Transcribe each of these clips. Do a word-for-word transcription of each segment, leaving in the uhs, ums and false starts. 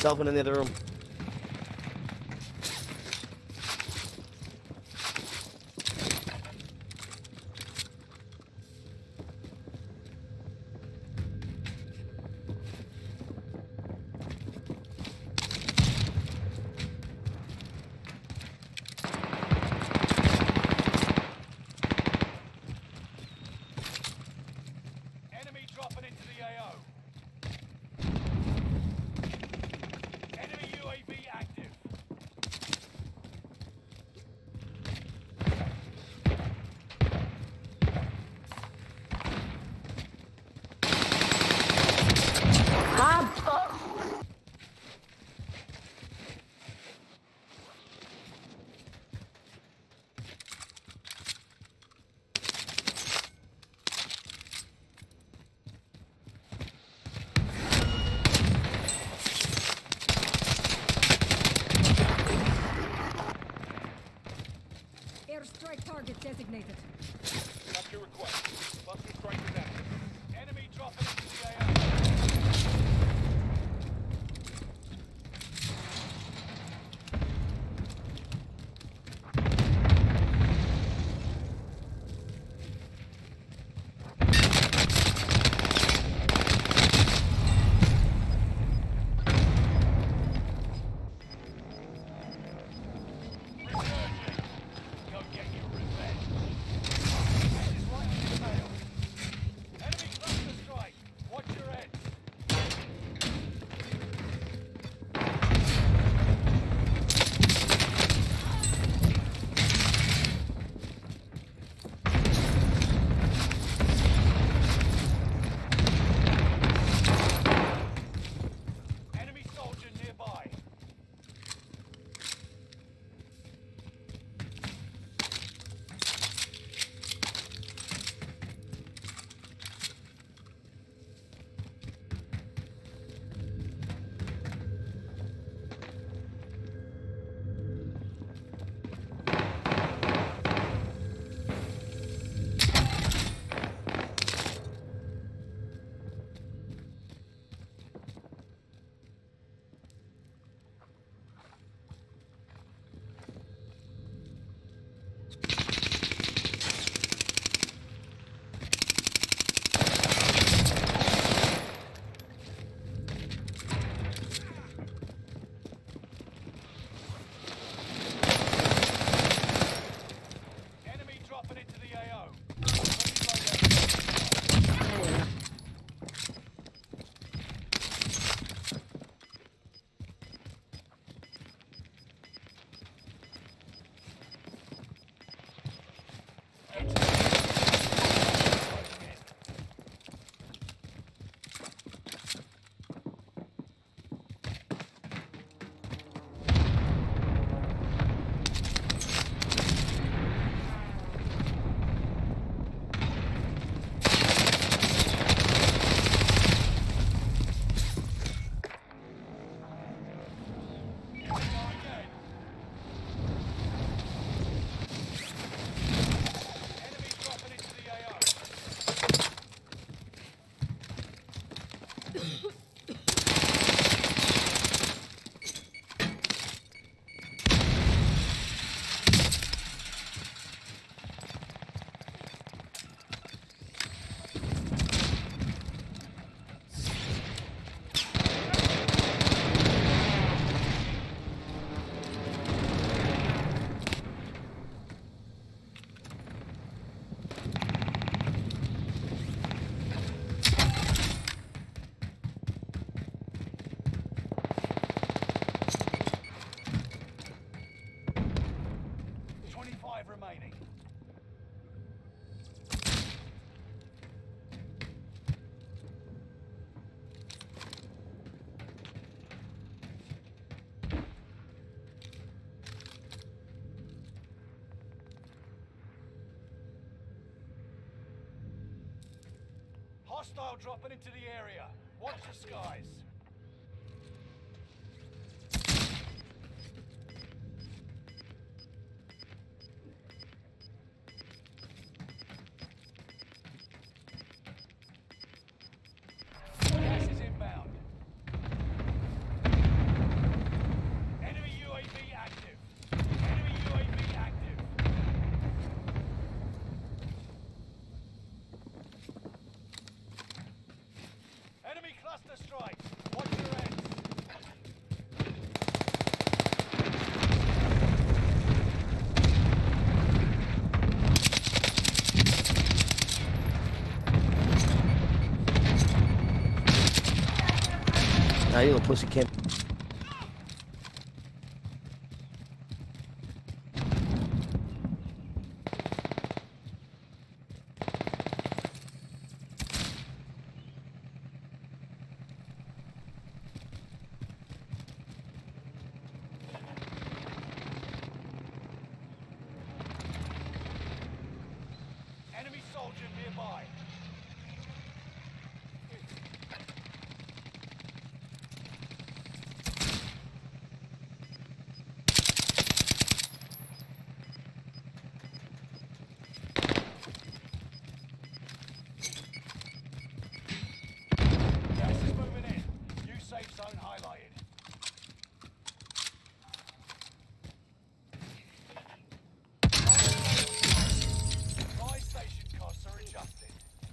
Dolphin in the other room. Airstrike target designated. That's your request. Cluster strike is active. Enemy dropping into the A O. Remaining. Hostile dropping into the area. Watch the skies. Gas is inbound. Nah, you little pussy kid. Enemy soldier nearby. Gas is moving in. New safe zone highlighted. Buy station costs are adjusted.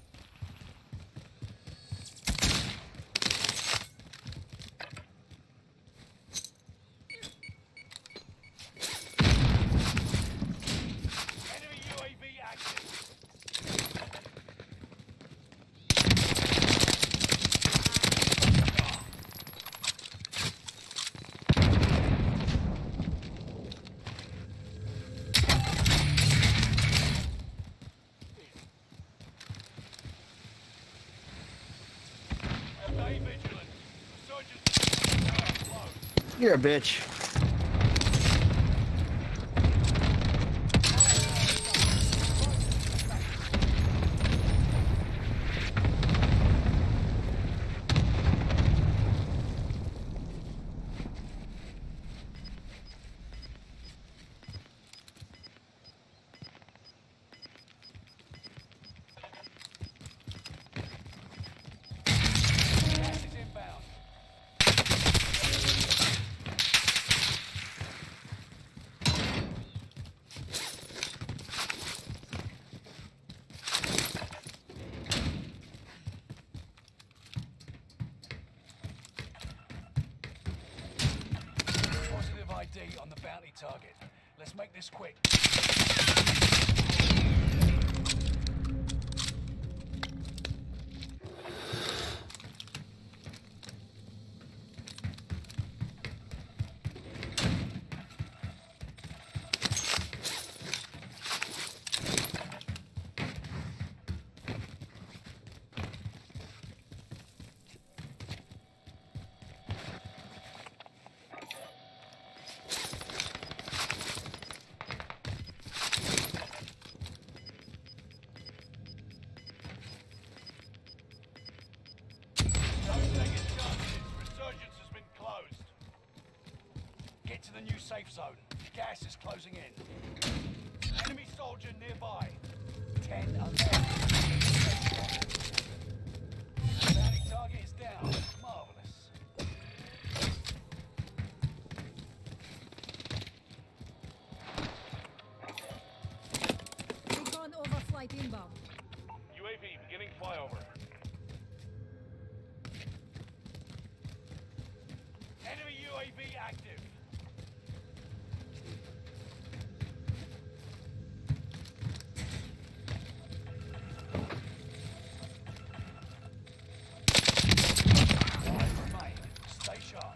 Enemy U A V active. Stay vigilant. Resurgence close. You're a bitch. Gas is inbound. Positive I D on the bounty target. Let's make this quick. Don't take any chances. Resurgence has been closed. Get to the new safe zone. Gas is closing in. Enemy soldier nearby. Ten eleven. Bounty target is down. Marvelous. Recon overflight inbound. U A V beginning flyover. Enemy U A V active. Five remain. Stay sharp.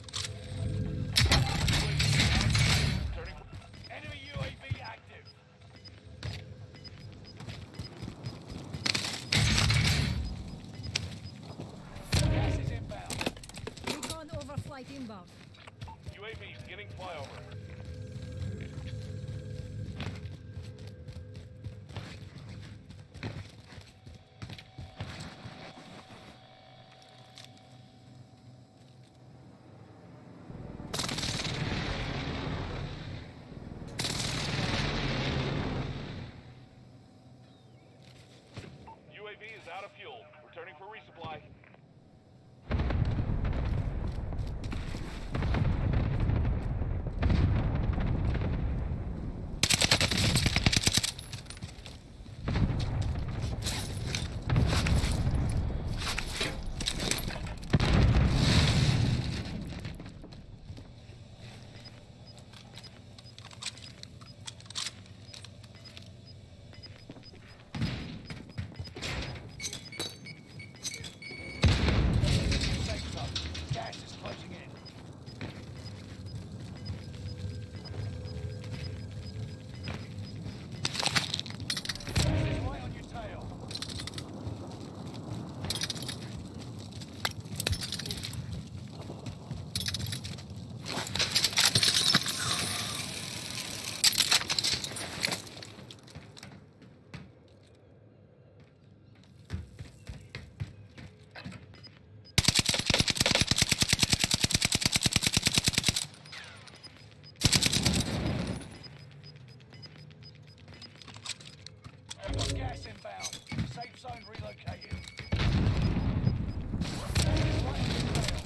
Enemy U A V active. Gas is inbound. Recon overflight inbound. U A V beginning flyover. U A V is out of fuel. Returning for resupply. located. Right in the tail.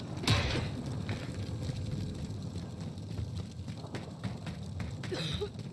Ugh.